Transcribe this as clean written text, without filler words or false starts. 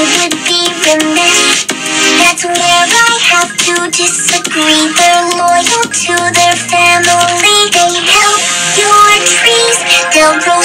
would be remiss. That's where I have to disagree. They're loyal to their family. They help your trees. They'll grow